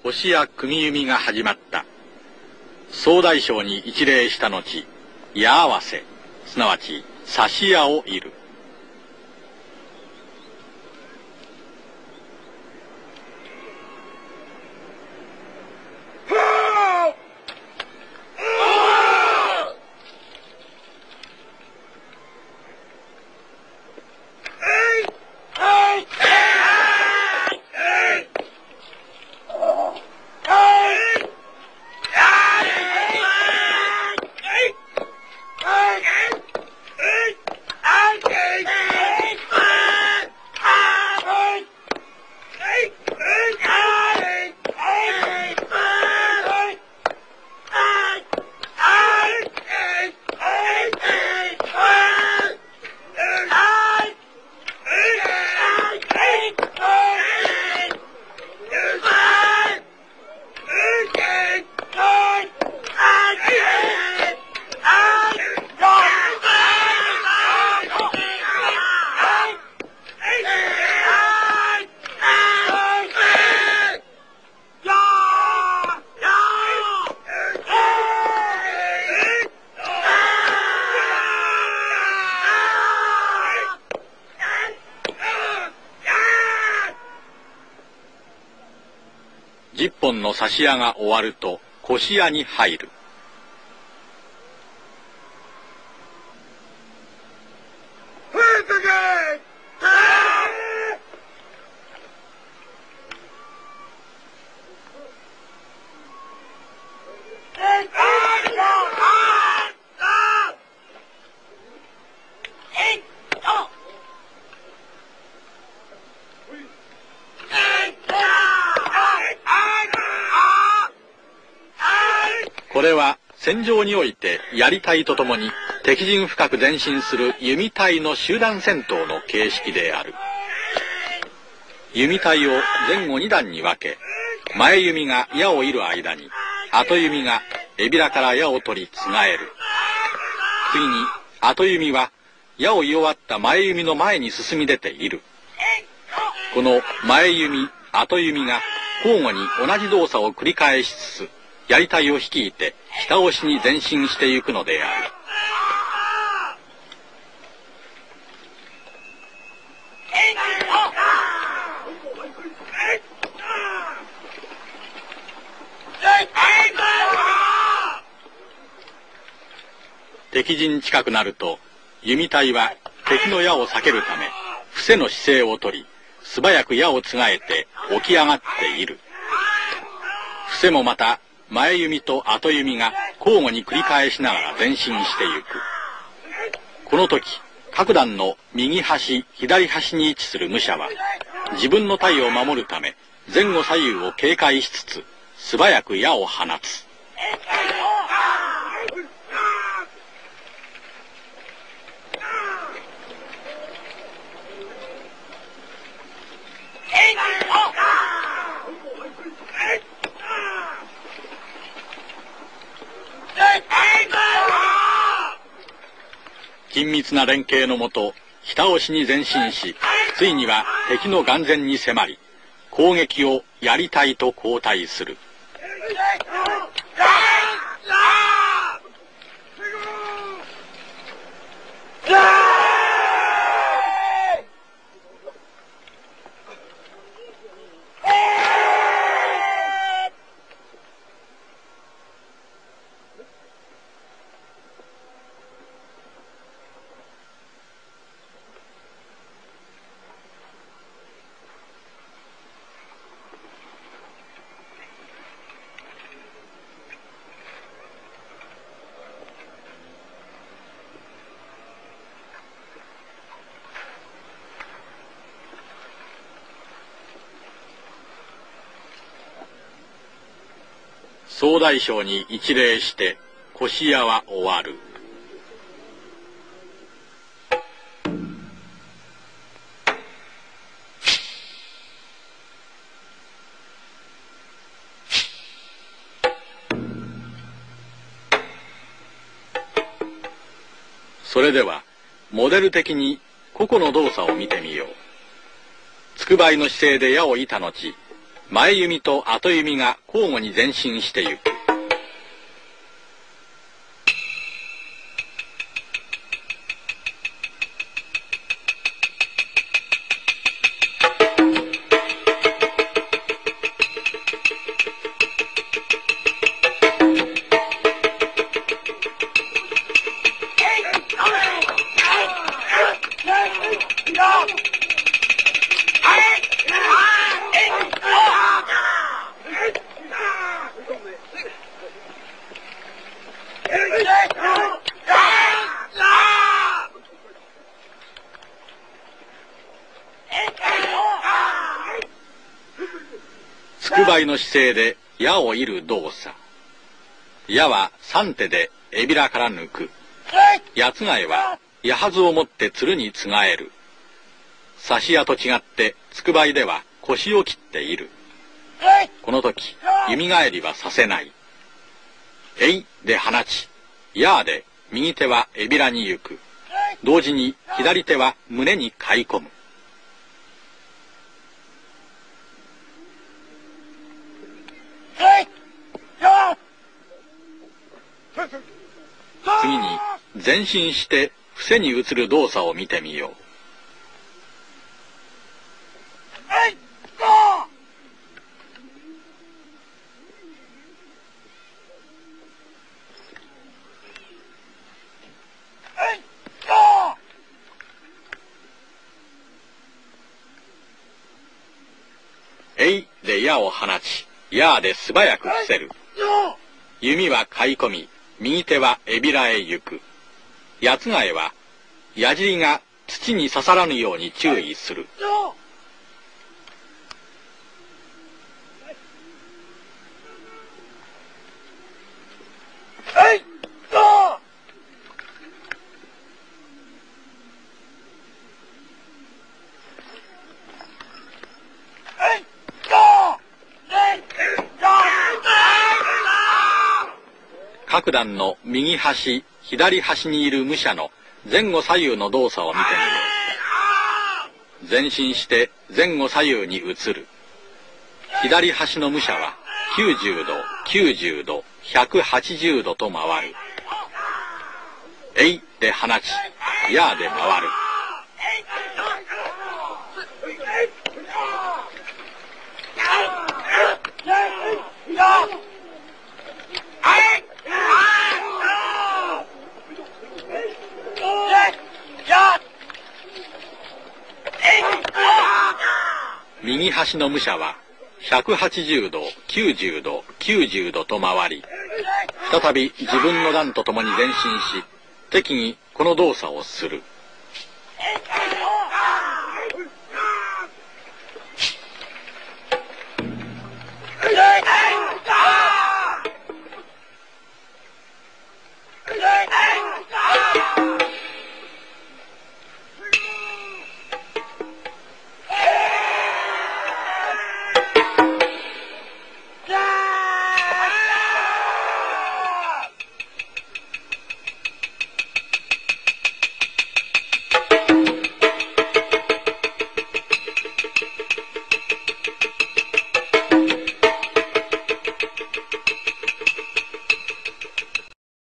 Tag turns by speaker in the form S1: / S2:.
S1: 腰や組弓が始まった。総大将に一礼した後、矢合わせ、すなわち差し矢を射る。10本の差し矢が終わると腰矢に入る。これは戦場において槍隊とともに敵陣深く前進する弓隊の集団戦闘の形式である。弓隊を前後2段に分け、前弓が矢を射る間に後弓がエビラから矢を取りつがえる。次に後弓は矢を射終わった前弓の前に進み出ている。この前弓後弓が交互に同じ動作を繰り返しつつ槍隊を率いて下押しに前進してゆくのである。敵陣近くなると弓隊は敵の矢を避けるため伏せの姿勢をとり、素早く矢をつがえて起き上がっている。伏せもまた前弓と後弓が交互に繰り返しながら前進してゆく。この時各段の右端左端に位置する武者は自分の隊を守るため前後左右を警戒しつつ素早く矢を放つ。緊密な連携のもと下押しに前進し、ついには敵の眼前に迫り攻撃を槍隊と交代する。総大将に一礼して腰矢は終わる。それではモデル的に個々の動作を見てみよう。つくばいの姿勢で矢を射た後、 前弓と後弓が交互に前進してゆく。つくばいの姿勢で矢を射る動作。矢は3手でえびらから抜く。矢つがえは矢はずを持ってつるにつがえる。刺し矢と違ってつくばいでは腰を切っている。この時弓返りはさせない。えいで放ち、やーで右手はえびらに行く。同時に左手は胸に買い込む。次に前進して伏せに移る動作を見てみよう。えいで矢を放ち、やーで素早く伏せる。弓は買い込み、右手はえびらへ行く。矢つがえは矢尻が土に刺さらぬように注意する。各段の右端、左端にいる武者の前後左右の動作を見てみよう。前進して前後左右に移る。左端の武者は90度、90度、180度と回る。えいで放ち、やーで回る。右端の武者は180度、90度、90度と回り、再び自分の段とともに前進し、適宜この動作をする。